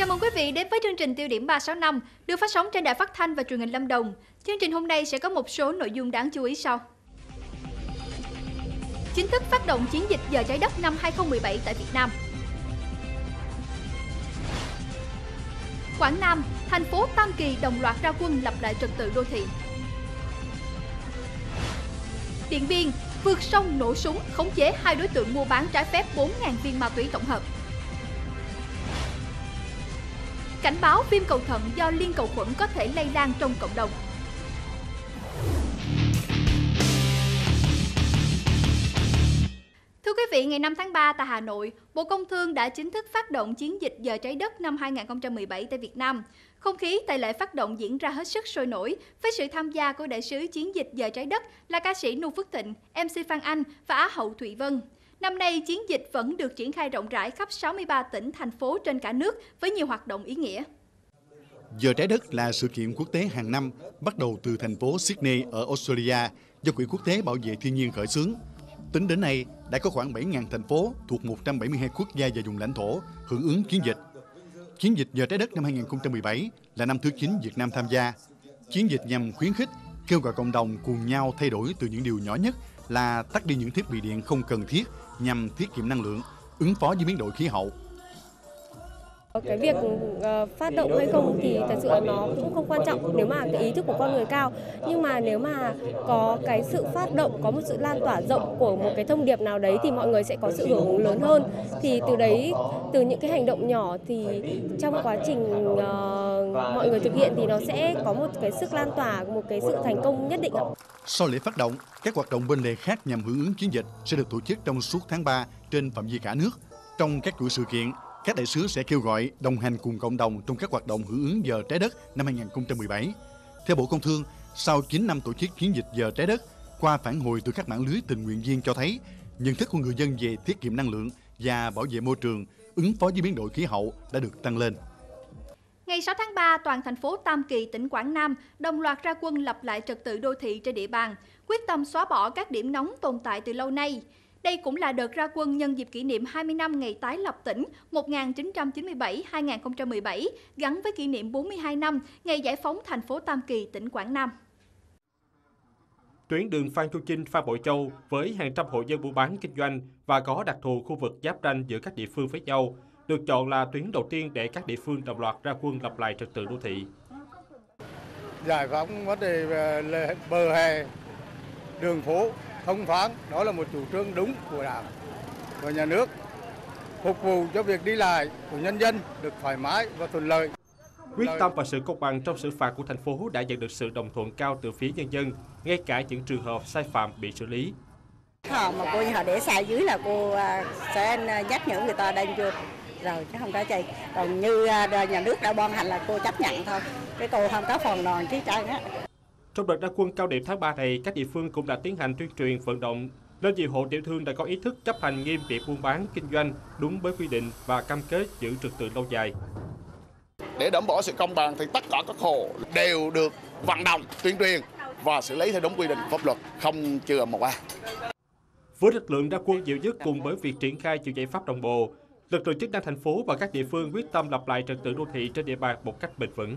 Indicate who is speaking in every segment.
Speaker 1: Chào mừng quý vị đến với chương trình Tiêu điểm 365 được phát sóng trên Đài Phát thanh và Truyền hình Lâm Đồng. Chương trình hôm nay sẽ có một số nội dung đáng chú ý sau. Chính thức phát động chiến dịch Giờ Trái Đất năm 2017 tại Việt Nam. Quảng Nam, thành phố Tam Kỳ đồng loạt ra quân lập lại trật tự đô thị. Điện Biên, vượt sông nổ súng khống chế 2 đối tượng mua bán trái phép 4.000 viên ma túy tổng hợp. Cảnh báo viêm cầu thận do liên cầu khuẩn có thể lây lan trong cộng đồng. Thưa quý vị, ngày 5 tháng 3 tại Hà Nội, Bộ Công Thương đã chính thức phát động chiến dịch Giờ Trái Đất năm 2017 tại Việt Nam. Không khí tại lễ phát động diễn ra hết sức sôi nổi với sự tham gia của đại sứ chiến dịch Giờ Trái Đất là ca sĩ Nu Phước Thịnh, MC Phan Anh và Á hậu Thụy Vân. Năm nay, chiến dịch vẫn được triển khai rộng rãi khắp 63 tỉnh, thành phố trên cả nước với nhiều hoạt động ý nghĩa.
Speaker 2: Giờ Trái Đất là sự kiện quốc tế hàng năm bắt đầu từ thành phố Sydney ở Australia do Quỹ Quốc tế Bảo vệ Thiên nhiên khởi xướng. Tính đến nay, đã có khoảng 7.000 thành phố thuộc 172 quốc gia và vùng lãnh thổ hưởng ứng chiến dịch. Chiến dịch Giờ Trái Đất năm 2017 là năm thứ 9 Việt Nam tham gia. Chiến dịch nhằm khuyến khích, kêu gọi cộng đồng cùng nhau thay đổi từ những điều nhỏ nhất là tắt đi những thiết bị điện không cần thiết nhằm tiết kiệm năng lượng, ứng phó với biến đổi khí hậu.
Speaker 3: Cái việc phát động hay không thì thật sự là nó cũng không quan trọng nếu mà cái ý thức của con người cao. Nhưng mà nếu mà có cái sự phát động, có một sự lan tỏa rộng của một cái thông điệp nào đấy thì mọi người sẽ có sự hưởng ứng lớn hơn. Thì từ đấy, từ những cái hành động nhỏ thì trong quá trình mọi người thực hiện thì nó sẽ có một cái sức lan tỏa, một cái sự thành công nhất định.
Speaker 2: Sau lễ phát động, các hoạt động bên lề khác nhằm hưởng ứng chiến dịch sẽ được tổ chức trong suốt tháng 3 trên phạm vi cả nước. Trong các chuỗi sự kiện, các đại sứ sẽ kêu gọi đồng hành cùng cộng đồng trong các hoạt động hưởng ứng Giờ Trái Đất năm 2017. Theo Bộ Công Thương, sau 9 năm tổ chức chiến dịch Giờ Trái Đất, qua phản hồi từ các mạng lưới tình nguyện viên cho thấy, nhận thức của người dân về tiết kiệm năng lượng và bảo vệ môi trường, ứng phó với biến đổi khí hậu đã được tăng lên.
Speaker 1: Ngày 6 tháng 3, toàn thành phố Tam Kỳ, tỉnh Quảng Nam đồng loạt ra quân lập lại trật tự đô thị trên địa bàn, quyết tâm xóa bỏ các điểm nóng tồn tại từ lâu nay. Đây cũng là đợt ra quân nhân dịp kỷ niệm 20 năm ngày tái lập tỉnh 1997-2017, gắn với kỷ niệm 42 năm ngày giải phóng thành phố Tam Kỳ, tỉnh Quảng Nam.
Speaker 4: Tuyến đường Phan Chu Trinh, Phan Bội Châu với hàng trăm hộ dân buôn bán kinh doanh và có đặc thù khu vực giáp ranh giữa các địa phương với nhau, được chọn là tuyến đầu tiên để các địa phương đồng loạt ra quân lập lại trật tự đô thị.
Speaker 5: Giải phóng vấn đề về bờ hè, đường phố thông thoáng, đó là một chủ trương đúng của Đảng và nhà nước, phục vụ cho việc đi lại của nhân dân được thoải mái và thuận lợi.
Speaker 4: Quyết tâm và sự công bằng trong xử phạt của thành phố đã nhận được sự đồng thuận cao từ phía nhân dân, ngay cả những trường hợp sai phạm bị xử lý.
Speaker 6: Họ mà cô họ để sai dưới là cô sẽ nhắc nhở người ta đem vô rồi chứ không có gì. Còn như nhà nước đã ban hành là cô chấp nhận thôi, cái cô không có phần đòn chứ trơn á.
Speaker 4: Trong đợt ra quân cao điểm tháng 3 này, các địa phương cũng đã tiến hành tuyên truyền vận động nên nhiều hộ tiểu thương đã có ý thức chấp hành nghiêm việc buôn bán kinh doanh đúng với quy định và cam kết giữ trật tự lâu dài.
Speaker 7: Để đảm bảo sự công bằng thì tất cả các hộ đều được vận động, tuyên truyền và xử lý theo đúng quy định pháp luật, không chừa một ai.
Speaker 4: Với lực lượng ra quân nhiều nhất cùng với việc triển khai nhiều giải pháp đồng bộ, lực lượng chức năng thành phố và các địa phương quyết tâm lập lại trật tự đô thị trên địa bàn một cách bền vững.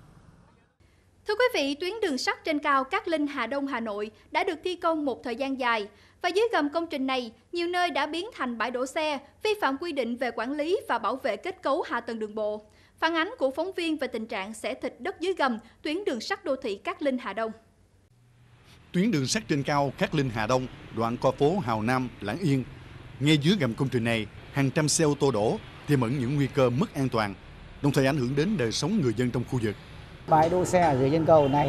Speaker 1: Thưa quý vị, tuyến đường sắt trên cao Cát Linh - Hà Đông, Hà Nội đã được thi công một thời gian dài và dưới gầm công trình này, nhiều nơi đã biến thành bãi đổ xe, vi phạm quy định về quản lý và bảo vệ kết cấu hạ tầng đường bộ. Phản ánh của phóng viên về tình trạng xẻ thịt đất dưới gầm tuyến đường sắt đô thị Cát Linh - Hà Đông.
Speaker 2: Tuyến đường sắt trên cao Cát Linh - Hà Đông, đoạn qua phố Hào Nam, Lạng Yên. Ngay dưới gầm công trình này, hàng trăm xe ô tô đổ, tiềm ẩn những nguy cơ mất an toàn, đồng thời ảnh hưởng đến đời sống người dân trong khu vực.
Speaker 8: Bãi đỗ xe ở dưới chân cầu này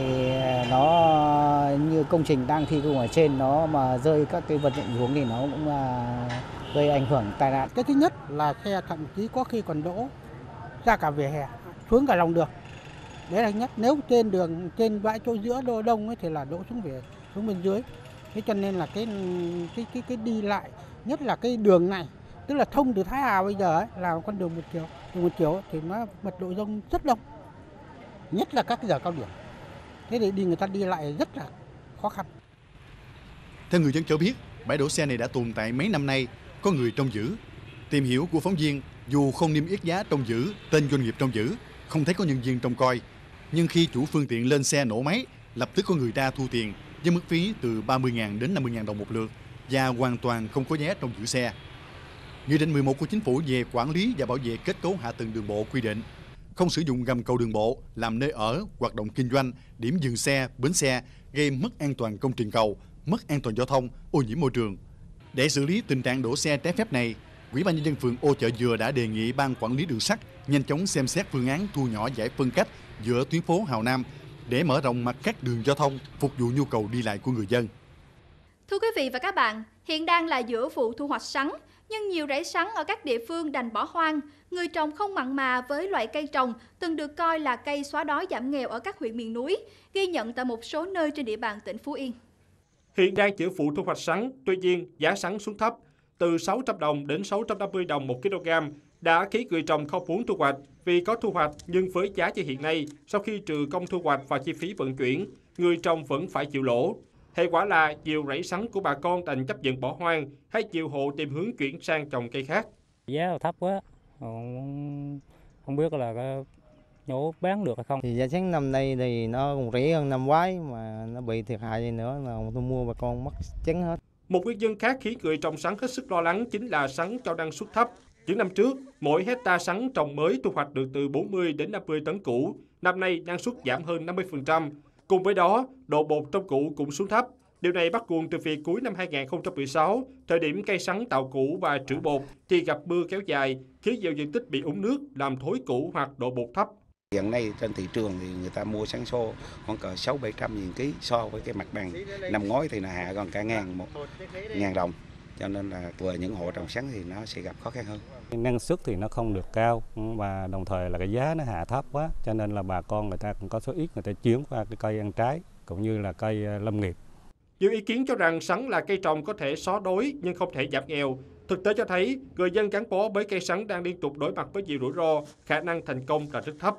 Speaker 8: nó như công trình đang thi công ở trên, nó mà rơi các cái vật dụng xuống thì nó cũng là gây ảnh hưởng tai nạn.
Speaker 9: Cái thứ nhất là xe thậm chí có khi còn đỗ ra cả vỉa hè, xuống cả lòng đường. Đấy là nhất. Nếu trên đường, trên bãi chỗ giữa đô đông ấy, thì là đỗ xuống bên dưới. Thế cho nên là cái đi lại, nhất là cái đường này, tức là thông từ Thái Hà bây giờ ấy, là con đường một chiều. Đường một chiều thì nó mật độ đông rất đông, nhất là các giờ cao điểm. Thế thì người ta đi lại rất là khó khăn.
Speaker 2: Theo người dân cho biết, bãi đỗ xe này đã tồn tại mấy năm nay, có người trông giữ. Tìm hiểu của phóng viên, Dù không niêm yết giá trông giữ, tên doanh nghiệp trông giữ, không thấy có nhân viên trông coi, nhưng khi chủ phương tiện lên xe nổ máy, lập tức có người ra thu tiền với mức phí từ 30.000 đến 50.000 đồng một lượt và hoàn toàn không có vé trông giữ xe. Nghị định 11 của Chính phủ về quản lý và bảo vệ kết cấu hạ tầng đường bộ quy định không sử dụng gầm cầu đường bộ làm nơi ở, hoạt động kinh doanh, điểm dừng xe, bến xe gây mất an toàn công trình cầu, mất an toàn giao thông, ô nhiễm môi trường. Để xử lý tình trạng đổ xe trái phép này, Ủy ban nhân dân phường Ô Chợ Dừa đã đề nghị ban quản lý đường sắt nhanh chóng xem xét phương án thu nhỏ giải phân cách giữa tuyến phố Hào Nam để mở rộng mặt các đường giao thông phục vụ nhu cầu đi lại của người dân.
Speaker 1: Thưa quý vị và các bạn, hiện đang là giữa vụ thu hoạch sắn, nhưng nhiều rẫy sắn ở các địa phương đành bỏ hoang. Người trồng không mặn mà với loại cây trồng từng được coi là cây xóa đói giảm nghèo ở các huyện miền núi, ghi nhận tại một số nơi trên địa bàn tỉnh Phú Yên.
Speaker 4: Hiện đang giữa vụ thu hoạch sắn, tuy nhiên giá sắn xuống thấp, từ 600 đồng đến 650 đồng 1 kg, đã khiến người trồng không muốn thu hoạch vì có thu hoạch nhưng với giá như hiện nay, sau khi trừ công thu hoạch và chi phí vận chuyển, người trồng vẫn phải chịu lỗ. Hệ quả là nhiều rẫy sắn của bà con đành chấp nhận bỏ hoang hay nhiều hộ tìm hướng chuyển sang trồng cây khác.
Speaker 10: Giá thấp quá, không biết là nhổ bán được hay không.
Speaker 8: Thì giá sắn năm nay thì nó còn rẻ hơn năm ngoái mà nó bị thiệt hại gì nữa là tôi mua bà con mất trắng hết.
Speaker 4: Một nguyên nhân khác khiến người trồng sắn hết sức lo lắng chính là sắn cho năng suất thấp. Những năm trước, mỗi hecta sắn trồng mới thu hoạch được từ 40 đến 50 tấn củ. Năm nay năng suất giảm hơn 50%. Cùng với đó, độ bột trong củ cũng xuống thấp. Điều này bắt nguồn từ việc cuối năm 2016, thời điểm cây sắn tạo củ và trữ bột thì gặp mưa kéo dài, khiến nhiều diện tích bị úng nước, làm thối củ hoặc độ bột thấp.
Speaker 11: Hiện nay trên thị trường thì người ta mua sắn xô khoảng cỡ 600-700 nghìn ký so với cái mặt bằng năm ngoái thì là hạ còn cả ngàn đồng. Cho nên là vừa những hộ trồng sắn thì nó sẽ gặp khó khăn hơn.
Speaker 10: Năng suất thì nó không được cao và đồng thời là cái giá nó hạ thấp quá, cho nên là bà con người ta cũng có số ít người ta chuyển qua cái cây ăn trái cũng như là cây lâm nghiệp.
Speaker 4: Nhiều ý kiến cho rằng sắn là cây trồng có thể xóa đói nhưng không thể giảm nghèo. Thực tế cho thấy người dân gắn bó với cây sắn đang liên tục đối mặt với nhiều rủi ro, khả năng thành công là rất thấp.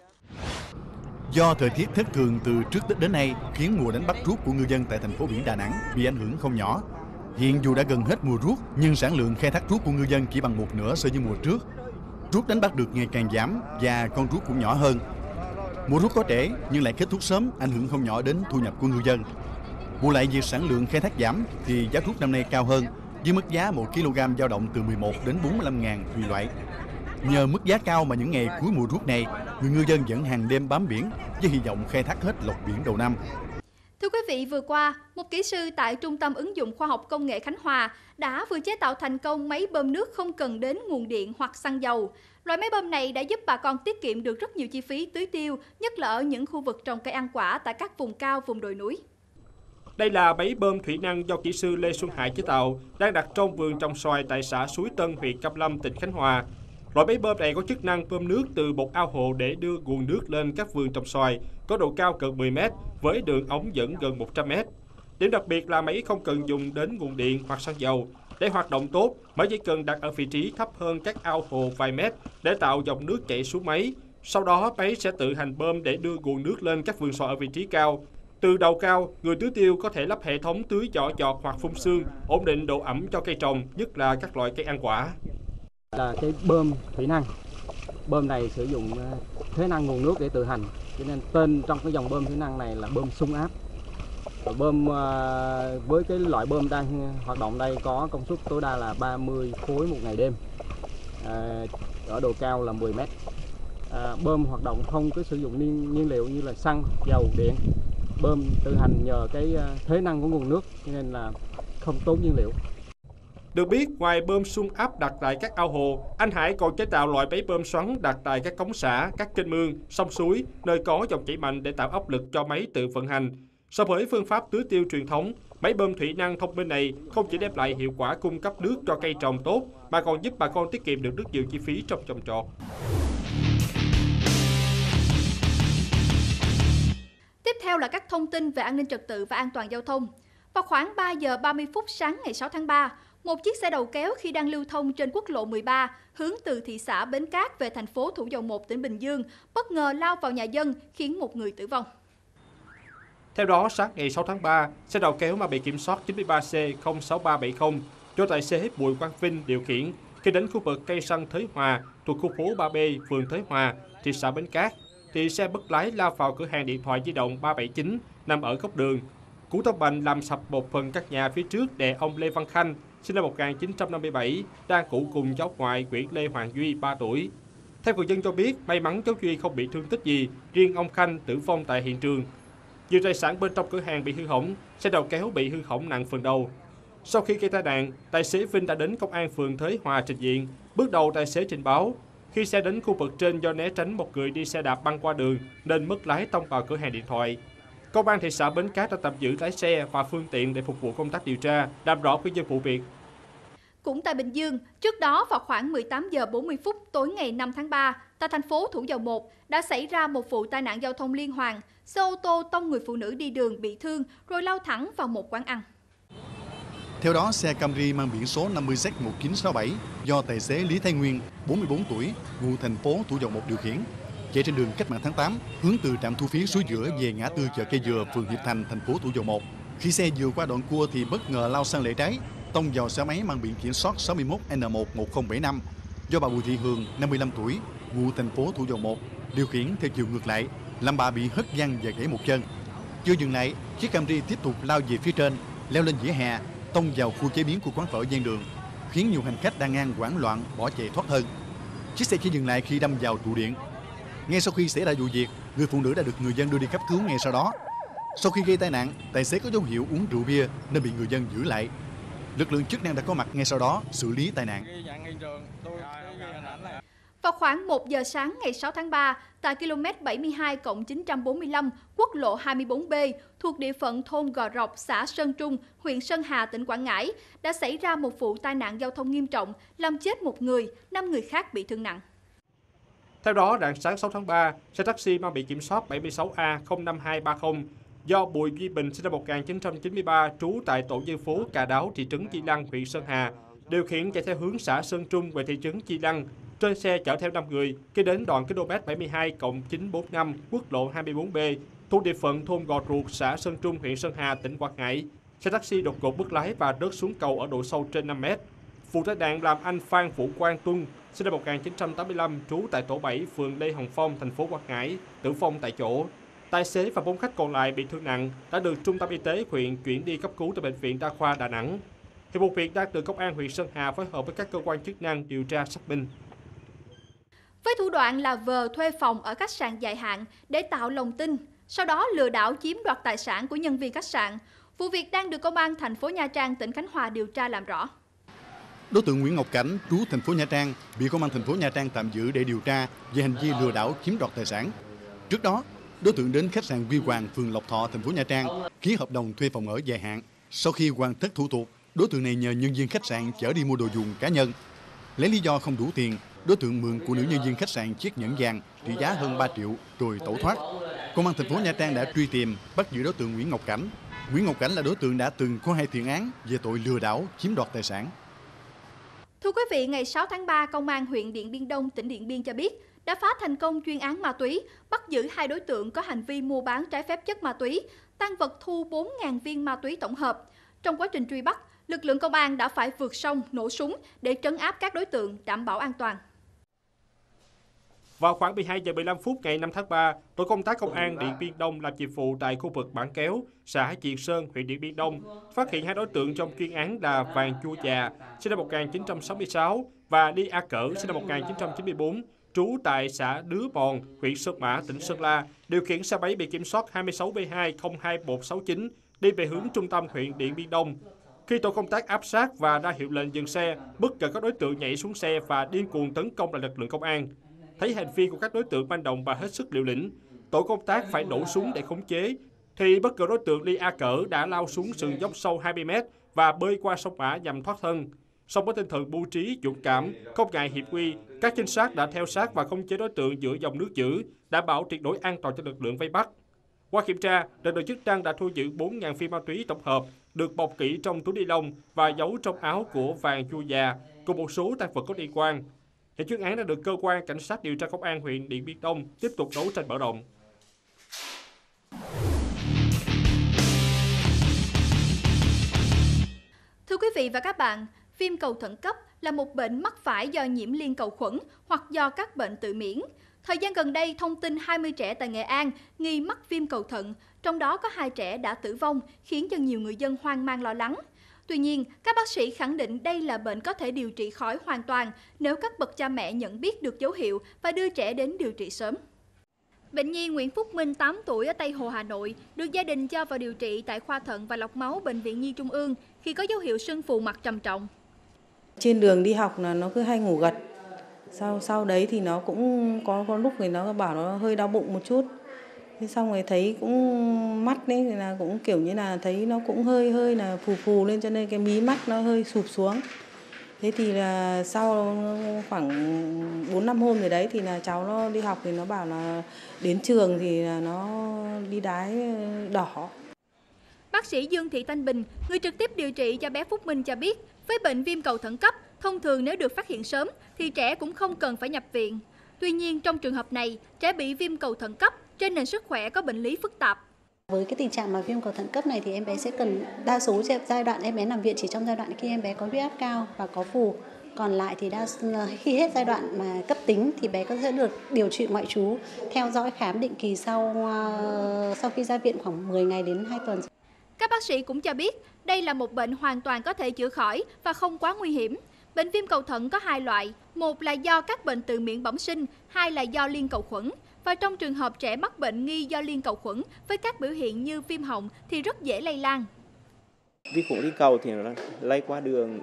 Speaker 2: Do thời tiết thất thường từ trước Tết đến nay khiến mùa đánh bắt ruốc của ngư dân tại thành phố biển Đà Nẵng bị ảnh hưởng không nhỏ. Hiện dù đã gần hết mùa ruốc nhưng sản lượng khai thác ruốc của ngư dân chỉ bằng một nửa so với mùa trước. Ruốc đánh bắt được ngày càng giảm và con ruốc cũng nhỏ hơn. Mùa ruốc có trễ nhưng lại kết thúc sớm, ảnh hưởng không nhỏ đến thu nhập của ngư dân. Bù lại việc sản lượng khai thác giảm thì giá ruốc năm nay cao hơn, với mức giá 1 kg dao động từ 11 đến 45.000 tùy loại. Nhờ mức giá cao mà những ngày cuối mùa ruốc này, người ngư dân vẫn hàng đêm bám biển với hy vọng khai thác hết lộc biển đầu năm.
Speaker 1: Thưa quý vị, vừa qua, một kỹ sư tại Trung tâm Ứng dụng Khoa học Công nghệ Khánh Hòa đã vừa chế tạo thành công máy bơm nước không cần đến nguồn điện hoặc xăng dầu. Loại máy bơm này đã giúp bà con tiết kiệm được rất nhiều chi phí tưới tiêu, nhất là ở những khu vực trồng cây ăn quả tại các vùng cao, vùng đồi núi.
Speaker 4: Đây là máy bơm thủy năng do kỹ sư Lê Xuân Hải chế tạo, đang đặt trong vườn trồng xoài tại xã Suối Tân, huyện Cam Lâm, tỉnh Khánh Hòa. Loại máy bơm này có chức năng bơm nước từ một ao hồ để đưa nguồn nước lên các vườn trồng xoài, có độ cao gần 10 m với đường ống dẫn gần 100 m. Điểm đặc biệt là máy không cần dùng đến nguồn điện hoặc xăng dầu. Để hoạt động tốt, máy chỉ cần đặt ở vị trí thấp hơn các ao hồ vài mét để tạo dòng nước chảy xuống máy. Sau đó, máy sẽ tự hành bơm để đưa nguồn nước lên các vườn xoài ở vị trí cao. Từ đầu cao, người tưới tiêu có thể lắp hệ thống tưới nhỏ giọt hoặc phun sương, ổn định độ ẩm cho cây trồng, nhất là các loại cây ăn quả.
Speaker 12: Là cái bơm thủy năng. Bơm này sử dụng thế năng nguồn nước để tự hành, cho nên tên trong cái dòng bơm thủy năng này là bơm xung áp. Bơm với cái loại bơm đang hoạt động đây có công suất tối đa là 30 khối một ngày đêm, ở độ cao là 10 m. Bơm hoạt động không có sử dụng nhiên liệu như là xăng, dầu, điện. Bơm tự hành nhờ cái thế năng của nguồn nước cho nên là không tốn nhiên liệu.
Speaker 4: Được biết, ngoài bơm xung áp đặt tại các ao hồ, anh Hải còn chế tạo loại máy bơm xoắn đặt tại các cống xả, các kênh mương, sông suối, nơi có dòng chảy mạnh để tạo áp lực cho máy tự vận hành. So với phương pháp tưới tiêu truyền thống, máy bơm thủy năng thông minh này không chỉ đem lại hiệu quả cung cấp nước cho cây trồng tốt, mà còn giúp bà con tiết kiệm được rất nhiều chi phí trong trồng trọt.
Speaker 1: Tiếp theo là các thông tin về an ninh trật tự và an toàn giao thông. Vào khoảng 3 giờ 30 phút sáng ngày 6 tháng 3, một chiếc xe đầu kéo khi đang lưu thông trên quốc lộ 13 hướng từ thị xã Bến Cát về thành phố Thủ Dầu Một, tỉnh Bình Dương bất ngờ lao vào nhà dân khiến một người tử vong.
Speaker 4: Theo đó, sáng ngày 6 tháng 3, xe đầu kéo mang biển kiểm soát 93C06370 do tài xế Bùi Quang Vinh điều khiển Khi đến khu vực cây xăng Thới Hòa thuộc khu phố 3B, phường Thới Hòa, thị xã Bến Cát, thì xe mất lái lao vào cửa hàng điện thoại di động 379 nằm ở góc đường. Cú tông mạnh làm sập một phần các nhà phía trước đè ông Lê Văn Khanh, sinh năm 1957, đang ngủ cùng cháu ngoại Nguyễn Lê Hoàng Duy, 3 tuổi. Theo người dân cho biết, may mắn cháu Duy không bị thương tích gì, riêng ông Khanh tử vong tại hiện trường. Nhiều tài sản bên trong cửa hàng bị hư hỏng, xe đầu kéo bị hư hỏng nặng phần đầu. Sau khi gây tai nạn, tài xế Vinh đã đến công an phường Thới Hòa trình diện. Bước đầu tài xế trình báo, khi xe đến khu vực trên do né tránh một người đi xe đạp băng qua đường nên mất lái tông vào cửa hàng điện thoại. Công an thị xã Bến Cát đã tạm giữ lái xe và phương tiện để phục vụ công tác điều tra, làm rõ nguyên nhân vụ việc.
Speaker 1: Cũng tại Bình Dương, trước đó vào khoảng 18 giờ 40 phút tối ngày 5 tháng 3, tại thành phố Thủ Dầu Một đã xảy ra một vụ tai nạn giao thông liên hoàn. Xe ô tô tông người phụ nữ đi đường bị thương rồi lao thẳng vào một quán ăn.
Speaker 2: Theo đó, xe Camry mang biển số 50Z1967 do tài xế Lý Thái Nguyên, 44 tuổi, ngụ thành phố Thủ Dầu Một điều khiển, chạy trên đường Cách mạng tháng 8, hướng từ trạm thu phí Suối Giữa về ngã tư chợ Cây Dừa, phường Hiệp Thành, thành phố Thủ Dầu Một. Khi xe vừa qua đoạn cua thì bất ngờ lao sang lề trái, tông vào xe máy mang biển kiểm soát 61N11075 do bà Bùi Thị Hường, 55 tuổi, ngụ thành phố Thủ Dầu Một, điều khiển theo chiều ngược lại, làm bà bị hất văng và gãy một chân. Chưa dừng lại, chiếc Camry tiếp tục lao về phía trên, leo lên vỉa hè, tông vào khu chế biến của quán phở ven đường, khiến nhiều hành khách đang ngang hoảng loạn bỏ chạy thoát thân. Chiếc xe chỉ dừng lại khi đâm vào trụ điện. Ngay sau khi xảy ra vụ việc, người phụ nữ đã được người dân đưa đi cấp cứu ngay sau đó. Sau khi gây tai nạn, tài xế có dấu hiệu uống rượu bia nên bị người dân giữ lại. Lực lượng chức năng đã có mặt ngay sau đó xử lý tai nạn.
Speaker 1: Vào khoảng 1 giờ sáng ngày 6 tháng 3, tại km 72+945 quốc lộ 24B thuộc địa phận thôn Gò Rọc, xã Sơn Trung, huyện Sơn Hà, tỉnh Quảng Ngãi, đã xảy ra một vụ tai nạn giao thông nghiêm trọng, làm chết một người, 5 người khác bị thương nặng.
Speaker 4: Theo đó, rạng sáng 6 tháng 3, xe taxi mang biển kiểm soát 76A05230 do Bùi Duy Bình, sinh năm 1993, trú tại tổ dân phố Cà Đáo, thị trấn Chi Lăng, huyện Sơn Hà, điều khiển chạy theo hướng xã Sơn Trung về thị trấn Chi Lăng. Trên xe chở theo 5 người, khi đến đoạn km 72+945 quốc lộ 24B thuộc địa phận thôn Gò Ruột, xã Sơn Trung, huyện Sơn Hà, tỉnh Quảng Ngãi, xe taxi đột ngột mất lái và rớt xuống cầu ở độ sâu trên 5 mét. Vụ tai nạn làm anh Phan Vũ Quang Tuân, sinh năm 1985, trú tại tổ 7, phường Lê Hồng Phong, thành phố Quảng Ngãi, tử vong tại chỗ. Tài xế và 4 khách còn lại bị thương nặng đã được Trung tâm Y tế huyện chuyển đi cấp cứu tại Bệnh viện Đa khoa Đà Nẵng. Hiện vụ việc đang được Công an huyện Sơn Hà phối hợp với các cơ quan chức năng điều tra xác minh.
Speaker 1: Với thủ đoạn là vờ thuê phòng ở khách sạn dài hạn để tạo lòng tin, sau đó lừa đảo chiếm đoạt tài sản của nhân viên khách sạn, vụ việc đang được Công an thành phố Nha Trang, tỉnh Khánh Hòa điều tra làm rõ.
Speaker 2: Đối tượng Nguyễn Ngọc Cảnh, trú thành phố Nha Trang, bị Công an thành phố Nha Trang tạm giữ để điều tra về hành vi lừa đảo chiếm đoạt tài sản. Trước đó, đối tượng đến khách sạn Huy Hoàng, phường Lộc Thọ, thành phố Nha Trang, ký hợp đồng thuê phòng ở dài hạn. Sau khi hoàn tất thủ tục, đối tượng này nhờ nhân viên khách sạn chở đi mua đồ dùng cá nhân. Lấy lý do không đủ tiền, đối tượng mượn của nữ nhân viên khách sạn chiếc nhẫn vàng trị giá hơn 3 triệu rồi tẩu thoát. Công an thành phố Nha Trang đã truy tìm, bắt giữ đối tượng Nguyễn Ngọc Cảnh. Nguyễn Ngọc Cảnh là đối tượng đã từng có 2 tiền án về tội lừa đảo chiếm đoạt tài sản.
Speaker 1: Thưa quý vị, ngày 6 tháng 3, Công an huyện Điện Biên Đông, tỉnh Điện Biên cho biết đã phá thành công chuyên án ma túy, bắt giữ 2 đối tượng có hành vi mua bán trái phép chất ma túy, tang vật thu 4.000 viên ma túy tổng hợp. Trong quá trình truy bắt, lực lượng công an đã phải vượt sông, nổ súng để trấn áp các đối tượng, đảm bảo an toàn.
Speaker 4: Vào khoảng 12 giờ 15 phút ngày 5 tháng 3, tổ công tác Công an Điện Biên Đông làm nhiệm vụ tại khu vực Bản Kéo, xã Triền Sơn, huyện Điện Biên Đông, phát hiện 2 đối tượng trong chuyên án là Vàng Chua Già, sinh năm 1966 và Đi A Cỡ, sinh năm 1994, trú tại xã Đứa Bòn, huyện Sơn Mã, tỉnh Sơn La, điều khiển xe máy biển kiểm soát 26B2-02169 đi về hướng trung tâm huyện Điện Biên Đông. Khi tổ công tác áp sát và ra hiệu lệnh dừng xe, bất ngờ các đối tượng nhảy xuống xe và điên cuồng tấn công lại lực lượng công an. Thấy hành vi của các đối tượng manh động và hết sức liều lĩnh, tổ công tác phải nổ súng để khống chế. Thì bất ngờ đối tượng Đi A Cỡ đã lao xuống sườn dốc sâu 20 m và bơi qua sông Mã nhằm thoát thân. Song với tinh thần mưu trí, dũng cảm, không ngại hiểm nguy, các trinh sát đã theo sát và khống chế đối tượng giữa dòng nước dữ, đảm bảo tuyệt đối an toàn cho lực lượng vây bắt. Qua kiểm tra, lực lượng chức năng đã thu giữ 4.000 viên ma túy tổng hợp, được bọc kỹ trong túi ni lông và giấu trong áo của Vàng Chua Già, cùng một số tang vật có liên quan. Hiện chuyên án đã được cơ quan cảnh sát điều tra Công an huyện Điện Biên Đông tiếp tục đấu tranh mở rộng.
Speaker 1: Thưa quý vị và các bạn, viêm cầu thận cấp là một bệnh mắc phải do nhiễm liên cầu khuẩn hoặc do các bệnh tự miễn. Thời gian gần đây, thông tin 20 trẻ tại Nghệ An nghi mắc viêm cầu thận, trong đó có 2 trẻ đã tử vong, khiến cho nhiều người dân hoang mang lo lắng. Tuy nhiên, các bác sĩ khẳng định đây là bệnh có thể điều trị khỏi hoàn toàn nếu các bậc cha mẹ nhận biết được dấu hiệu và đưa trẻ đến điều trị sớm. Bệnh nhi Nguyễn Phúc Minh, 8 tuổi ở Tây Hồ, Hà Nội, được gia đình cho vào điều trị tại khoa thận và lọc máu Bệnh viện Nhi Trung ương khi có dấu hiệu sưng phù mặt trầm trọng.
Speaker 13: Trên đường đi học là nó cứ hay ngủ gật. Sau đấy thì nó cũng có lúc thì nó bảo nó hơi đau bụng một chút. Thế xong rồi thấy cũng mắt đấy là cũng kiểu như là thấy nó cũng hơi là phù lên, cho nên cái mí mắt nó hơi sụp xuống. Thế thì là sau khoảng 4-5 hôm rồi đấy thì là cháu nó đi học thì nó bảo là đến trường thì là nó đi đái đỏ.
Speaker 1: Bác sĩ Dương Thị Thanh Bình, người trực tiếp điều trị cho bé Phúc Minh cho biết, với bệnh viêm cầu thận cấp, thông thường nếu được phát hiện sớm thì trẻ cũng không cần phải nhập viện. Tuy nhiên trong trường hợp này, trẻ bị viêm cầu thận cấp trên nền sức khỏe có bệnh lý phức tạp.
Speaker 14: Với cái tình trạng mà viêm cầu thận cấp này thì em bé sẽ cần, đa số giai đoạn em bé nằm viện chỉ trong giai đoạn khi em bé có huyết áp cao và có phù. Còn lại thì khi hết giai đoạn mà cấp tính thì bé có thể được điều trị ngoại trú, theo dõi khám định kỳ sau khi ra viện khoảng 10 ngày đến 2 tuần.
Speaker 1: Các bác sĩ cũng cho biết đây là một bệnh hoàn toàn có thể chữa khỏi và không quá nguy hiểm. Bệnh viêm cầu thận có 2 loại, một là do các bệnh tự miễn bẩm sinh, 2 là do liên cầu khuẩn. Và trong trường hợp trẻ mắc bệnh nghi do liên cầu khuẩn với các biểu hiện như viêm họng thì rất dễ lây lan.
Speaker 15: Vi khuẩn liên cầu thì nó lây qua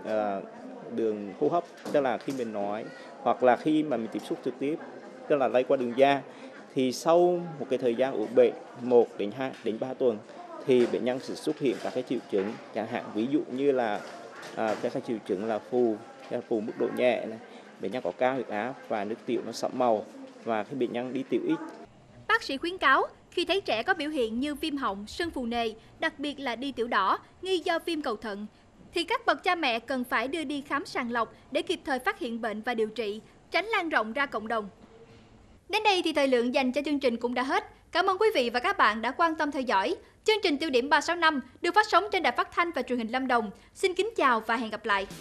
Speaker 15: đường hô hấp, tức là khi mình nói, hoặc là khi mà mình tiếp xúc trực tiếp, tức là lây qua đường da. Thì sau một cái thời gian ủ bệnh 1 đến 2 đến 3 tuần thì bệnh nhân sẽ xuất hiện các cái triệu chứng, chẳng hạn ví dụ như là các cái triệu chứng là phù mức độ nhẹ này, bệnh nhân có cao huyết áp và nước tiểu nó sẫm màu, và khi bệnh nhân đi tiểu ít.
Speaker 1: Bác sĩ khuyến cáo khi thấy trẻ có biểu hiện như viêm họng, sưng phù nề, đặc biệt là đi tiểu đỏ, nghi do viêm cầu thận, thì các bậc cha mẹ cần phải đưa đi khám sàng lọc để kịp thời phát hiện bệnh và điều trị, tránh lan rộng ra cộng đồng. Đến đây thì thời lượng dành cho chương trình cũng đã hết. Cảm ơn quý vị và các bạn đã quan tâm theo dõi. Chương trình Tiêu điểm 365 được phát sóng trên Đài Phát thanh và Truyền hình Lâm Đồng. Xin kính chào và hẹn gặp lại.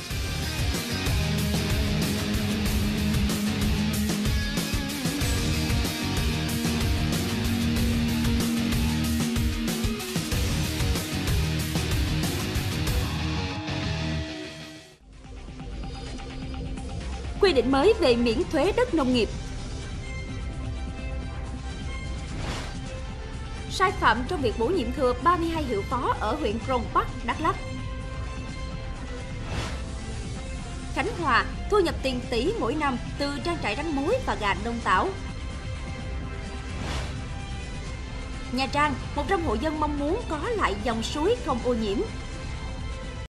Speaker 16: Quy định mới về miễn thuế đất nông nghiệp. Sai phạm trong việc bổ nhiệm thừa 32 hiệu phó ở huyện Crong Park, Đắk Lắk. Khánh Hòa thu nhập tiền tỷ mỗi năm từ trang trại rắn mối và gà đông tảo. Nha Trang, 100 hộ dân mong muốn có lại dòng suối không ô nhiễm.